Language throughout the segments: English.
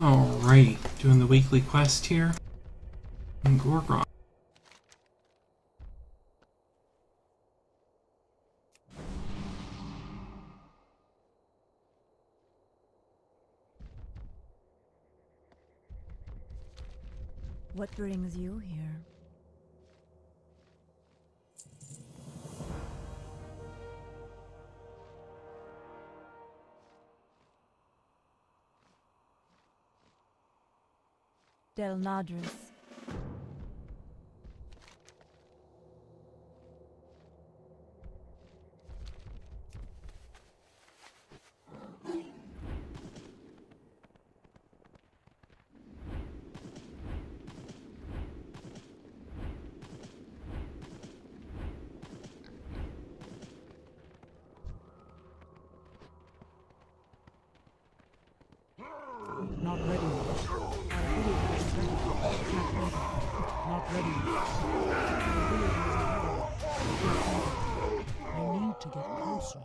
Alrighty, doing the weekly quest here in Gorgon. What brings you here? Del Nadris. Not ready. Not ready. I need to get closer.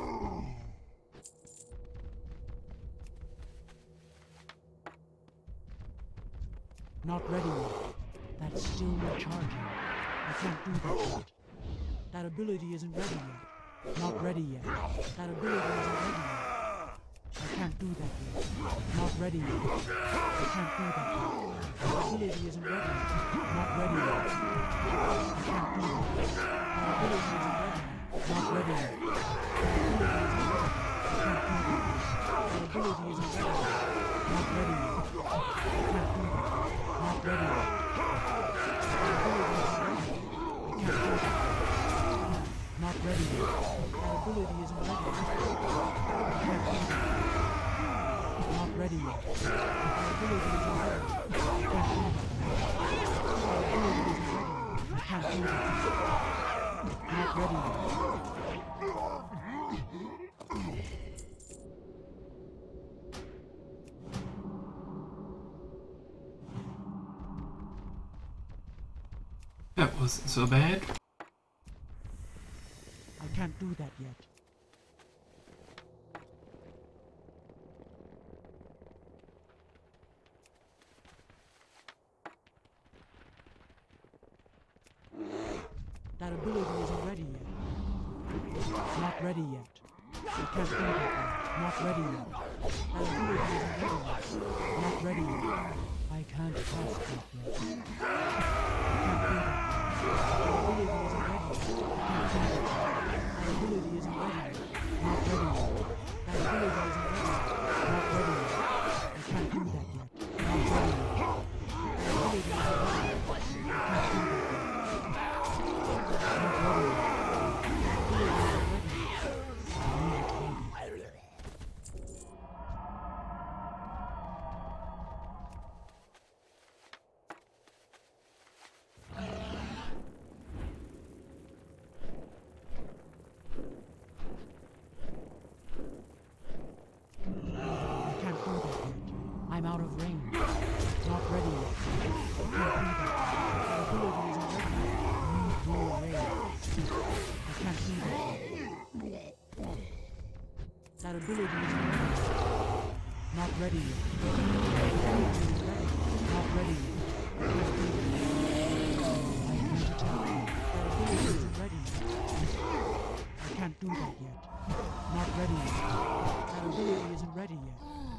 Not ready yet. That's still charging. I can't do that yet. That ability isn't ready yet. Not ready yet. That ability isn't ready yet. I can't do that yet. Not ready yet. I can't do that yet. The ability isn't ready yet. Not ready yet. I can't do that. The ability isn't ready yet. Not ready yet. The ability isn't ready yet. Not ready yet. I can't do that. Not ready yet. The ability isn't ready yet. I can't do that. Not ready yet. Our ability isn't ready yet. I can't do that. Not ready yet. Our ability isn't ready yet. I can't do that. Our ability isn't ready yet. I can't do that. Not ready yet. That wasn't so bad. I can't do that yet. That ability isn't ready yet. Not ready yet. I can't do that yet. Not ready yet. That ability isn't ready yet. Not ready yet. I can't cast that yet. I can't do that. That ability isn't ready yet. I can't do that. That ability isn't ready yet. Not ready yet. That ability isn't ready yet. Not ready yet. I can't do that yet. Not ready yet. That ability isn't ready yet. I can't do that yet. Not ready yet. That ability isn't ready yet. I need it ready. I can't do that yet. I'm out of range. Not ready yet. I can't do that. That ability isn't ready yet. Need more range. I can't do that yet. That ability isn't ready yet. Not ready yet. That ability is ready. Not ready yet. I can't do that yet. I can't attack you. That ability isn't ready yet. I can't do that yet. Not ready yet. That ability isn't ready yet.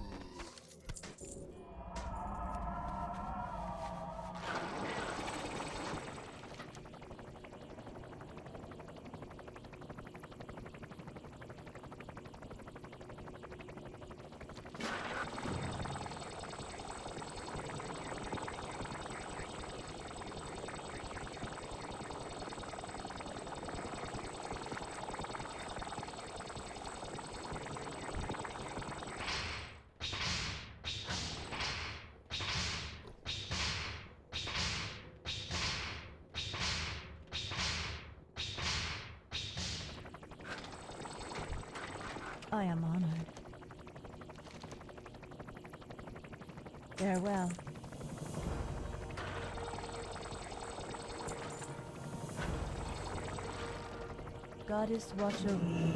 I am honored. Farewell. Goddess, watch over me.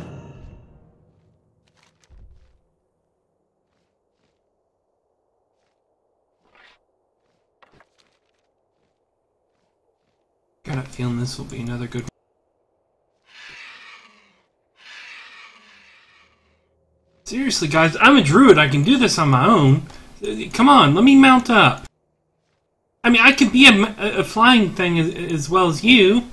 got a feeling this will be another good one. Seriously, guys, I'm a druid. I can do this on my own. Come on, let me mount up. I mean, I could be a flying thing as well as you.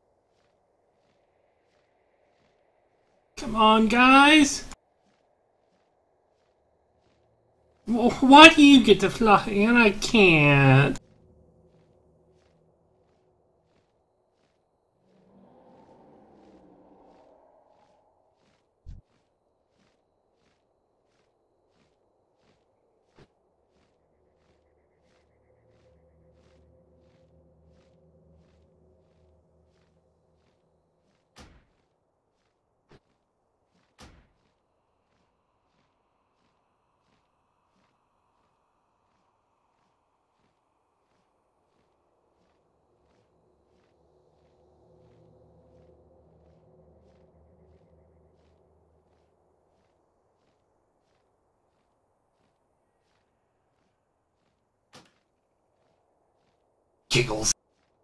Come on, guys. Why do you get to fly and I can't? Giggles.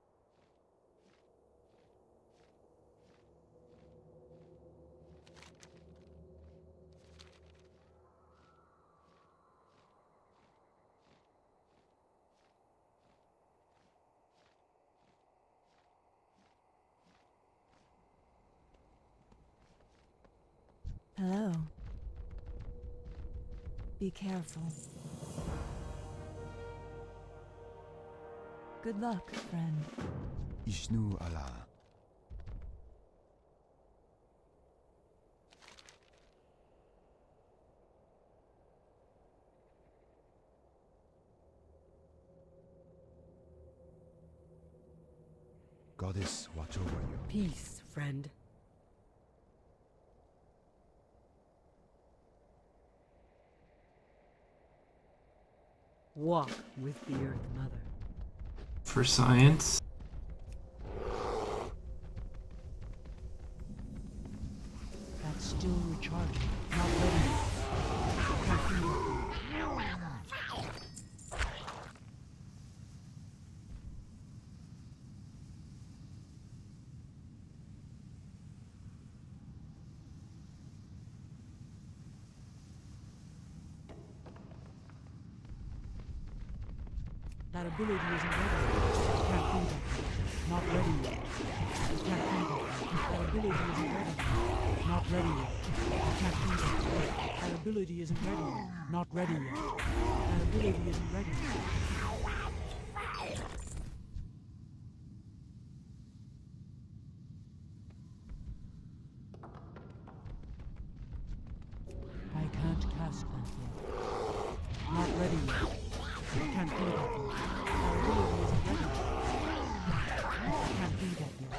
Hello. Be careful. Good luck, friend. Ishnu Allah. Goddess, watch over you. Peace, friend. Walk with the Earth Mother. For science. That's still recharging. Not ready. Can't feel it. That ability isn't ready. Can't do that. Not ready yet. Can't do that. That ability isn't ready. Not ready yet. Can't do that. That ability isn't ready. Not ready yet. That ability isn't ready. I can't cast that yet. Not ready yet. I can't do that yet. Our ability isn't ready. I can't do that yet.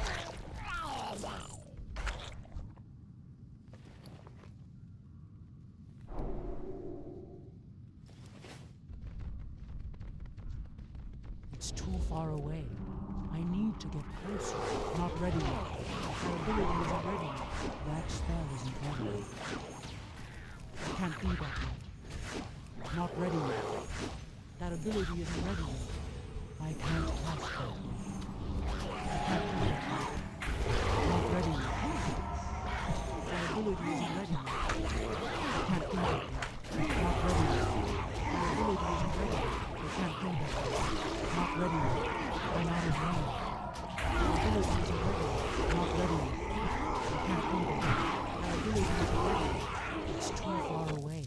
It's too far away. I need to get closer. Not ready yet. Our ability isn't ready. That spell isn't ready. I can't do that yet. Not ready yet. That ability isn't ready yet. I can't cast that yet. I can't do that yet. Not ready yet. That ability isn't ready yet. I can't do that yet. Not ready yet. That ability isn't ready yet. I can't do that yet. Not ready yet. I'm out of range. That ability isn't ready yet. Not ready yet. I can't do that yet. That ability isn't ready yet. It's too far away.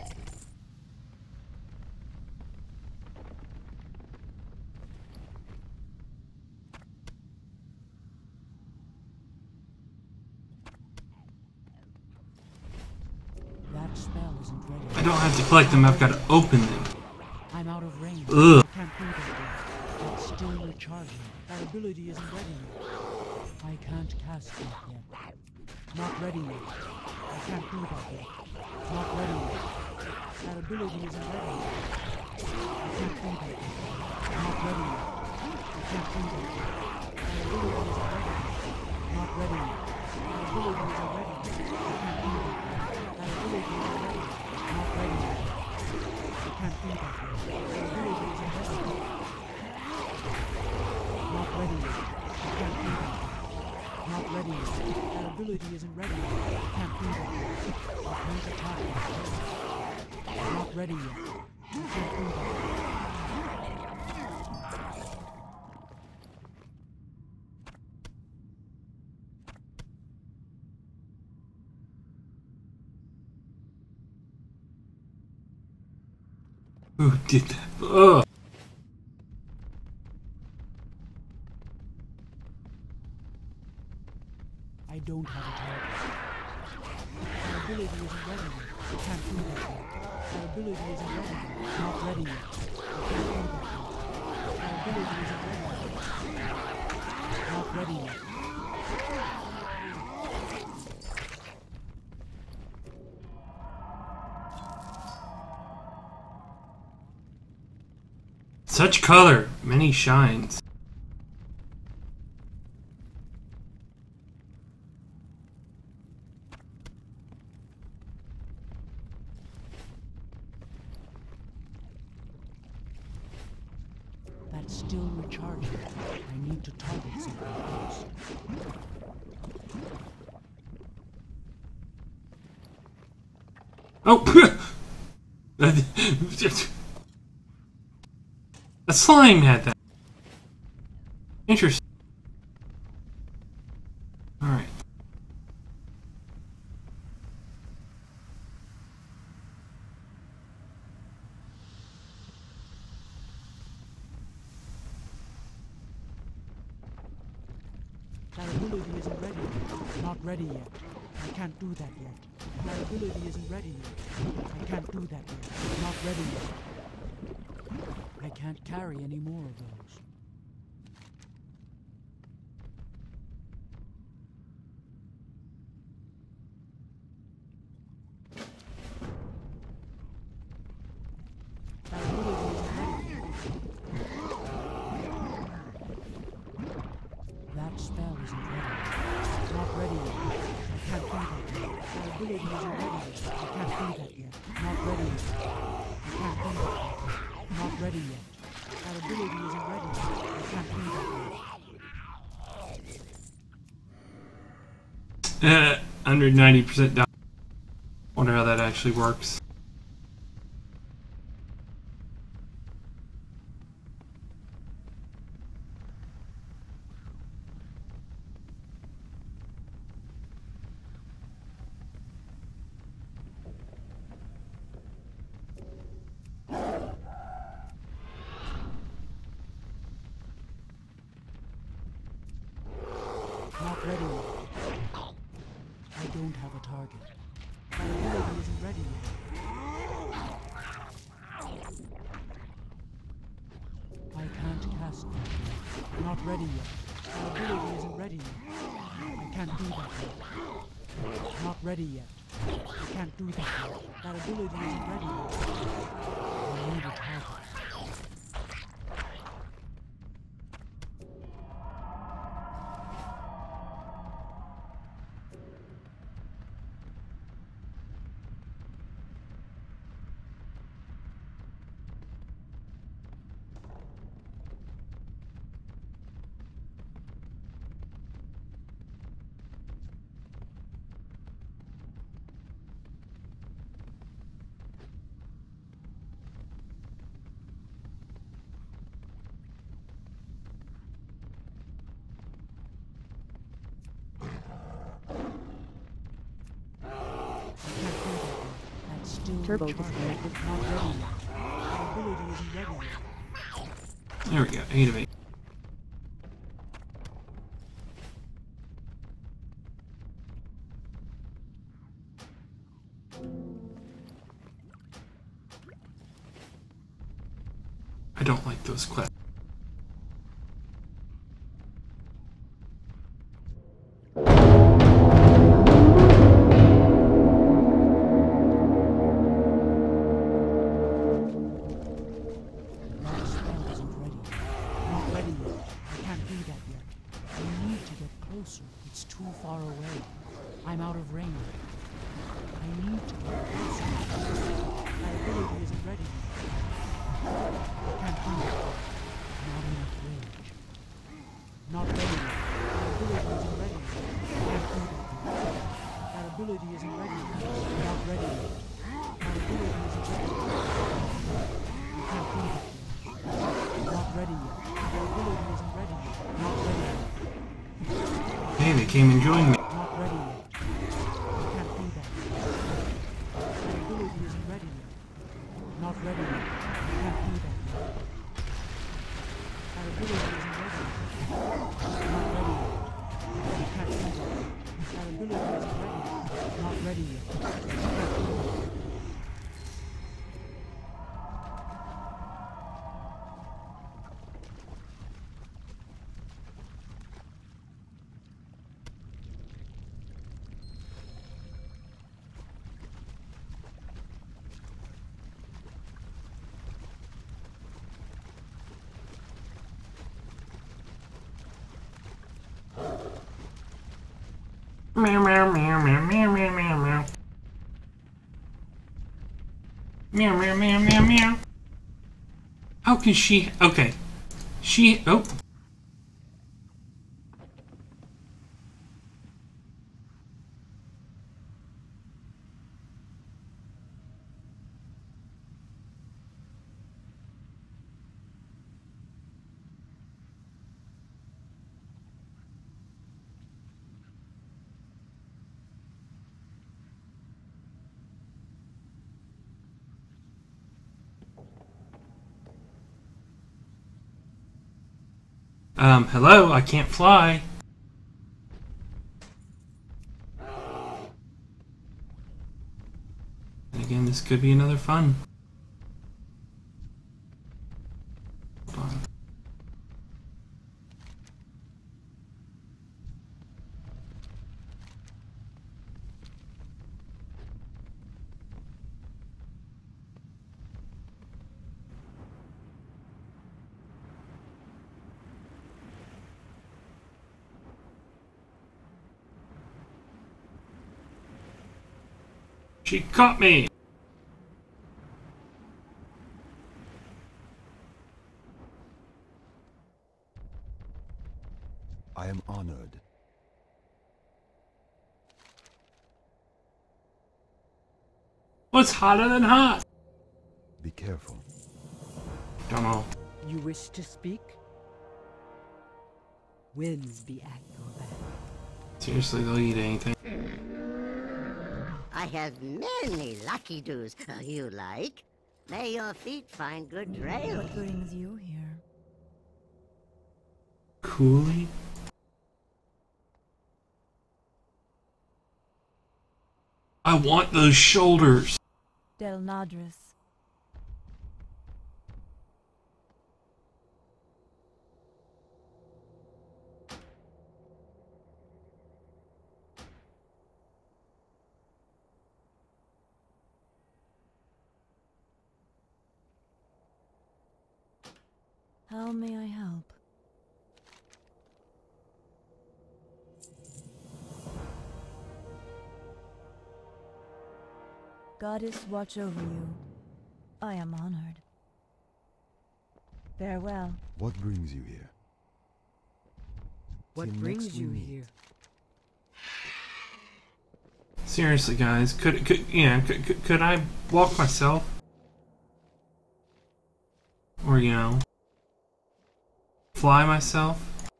Spell isn't ready. I don't have to collect them, I've got to open them. I'm out of range. Ugh. I can't do that yet. It's still recharging. That ability isn't ready yet. I can't cast it yet. Not ready yet. I can't do that yet. Not ready yet. That ability isn't ready yet. I can't do that yet. Not ready yet. I can't do that yet. That ability isn't ready yet. Not ready yet. That ability isn't ready yet. I can't do that yet. That ability isn't ready yet. Not ready yet. I can't do that yet. That ability isn't ready yet. Not ready yet. I can't can't attack yet. I'm not ready yet. I can't do that. Who did that? Ugh. I don't have a target. My ability isn't ready yet. I can't do that yet. My ability isn't ready yet. Not ready yet. I can't do that yet. My ability isn't ready yet. Not ready yet. Such color, many shines. That's still recharging. I need to target something else. Oh! A slime had that. Interesting. Alright. That ability isn't ready yet. Not ready yet. I can't do that yet. My ability isn't ready yet. I can't do that yet. Not ready yet. I can't carry any more of those. That ability isn't ready yet. That spell isn't ready. Not ready yet. I can't do that yet. My ability isn't ready yet. I can't do that yet. Not ready yet. I can't do that yet. Not ready yet. That ability isn't ready yet. I can't do that yet. Under 90% down. Wonder how that actually works. Not ready yet. I don't have a target. My ability isn't ready yet. I can't cast that. Not ready yet. My ability isn't ready yet. I can't do that yet. Not ready yet. I can't do that yet. That ability isn't ready yet. I need a target. Turbo disconnected. Not ready yet. My ability isn't ready yet. There we go. 8 of 8. I don't like those clips. It's too far away. I'm out of range. I need to get closer. My ability isn't ready yet. I can't do it. ability isn't ready yet. Not ready yet. My ability isn't ready yet. I can't do that yet. Not ready yet. My ability isn't ready yet. Not ready yet. Hey, they came and joined me. Not ready yet. I can't do that yet. My ability isn't ready yet. Not ready yet. I can't do that yet. My ability isn't ready yet. Not ready yet. I can't do that yet. My ability isn't ready yet. Not ready yet. I can't do that yet. Meow meow meow meow meow meow meow meow. Meow meow meow meow meow. How can she? Okay, she. Oh. Hello, I can't fly. And again, this could be another fun. Hold on. She caught me! I am honored. What's hotter than hot? Be careful. Don't know. You wish to speak? Winds be at your back. Seriously, they'll eat anything. I have many lucky doos you like. May your feet find good trails. What brings you here? Cooley? I want those shoulders. Del Nadris. How may I help? Goddess watch over you. I am honored. Farewell. What brings you here? What Till brings next we you meet. here? Seriously, guys, could I walk myself? Or, you know, fly myself?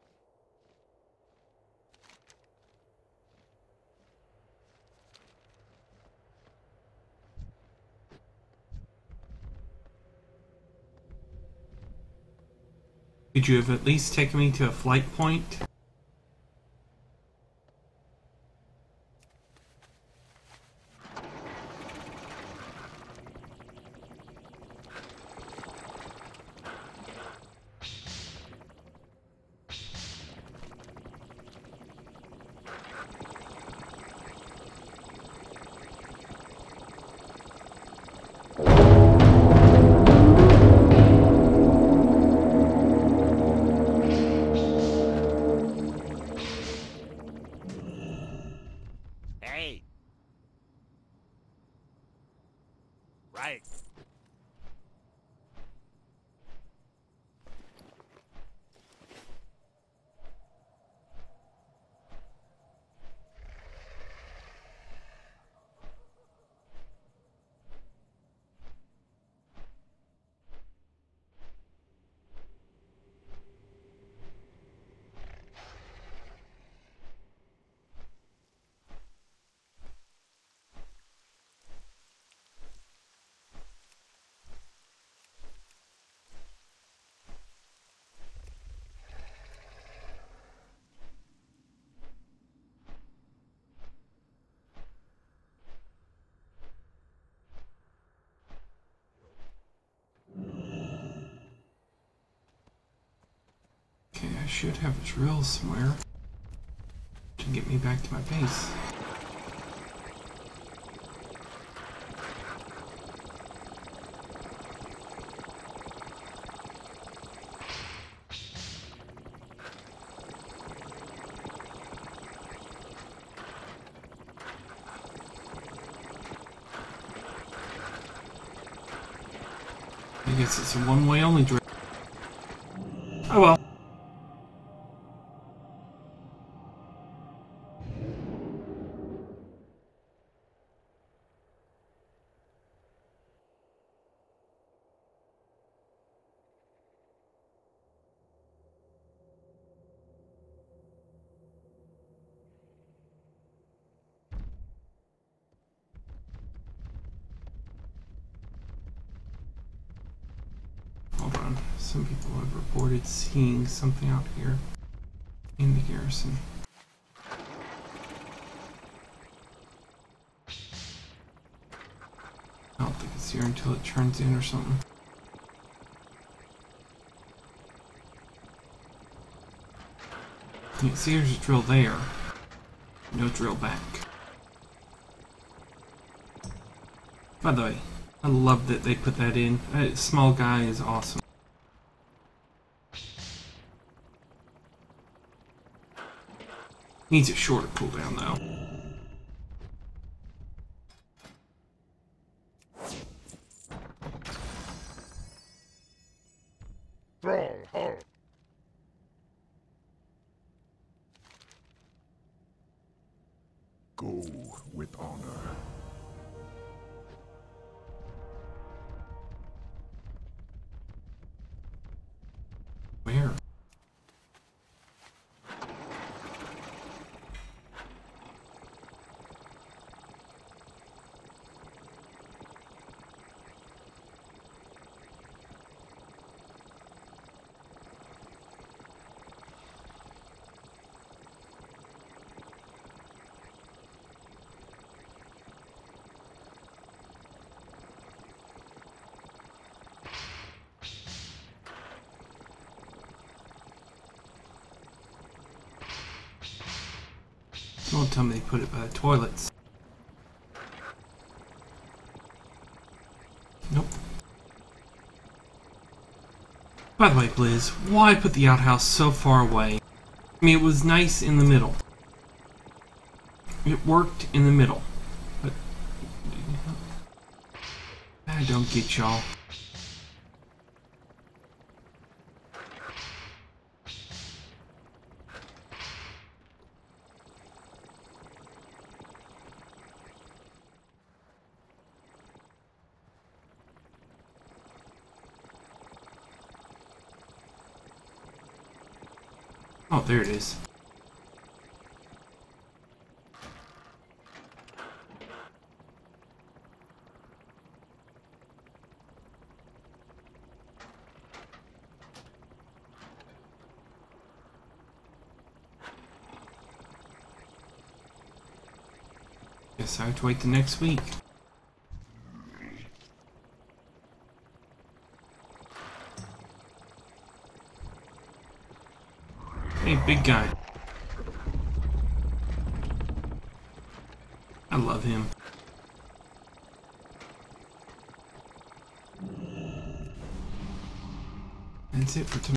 Could you have at least taken me to a flight point? Hey. Right. should have a drill somewhere to get me back to my base. I guess it's a one-way only drill. Oh well. Hold on. Some people have reported seeing something out here in the garrison. I don't think it's here until it turns in or something. Yeah, see, there's a drill there. No drill back. By the way, I love that they put that in. Small guy is awesome. Needs a shorter cooldown though. Stronghold. Go with honor. Where? Don't tell me they put it by the toilets. Nope. By the way, Blizz, why put the outhouse so far away? I mean, it was nice in the middle. It worked in the middle. But I don't get y'all. Oh, there it is. Guess I have to wait the next week. Hey, big guy. I love him. That's it for tomorrow.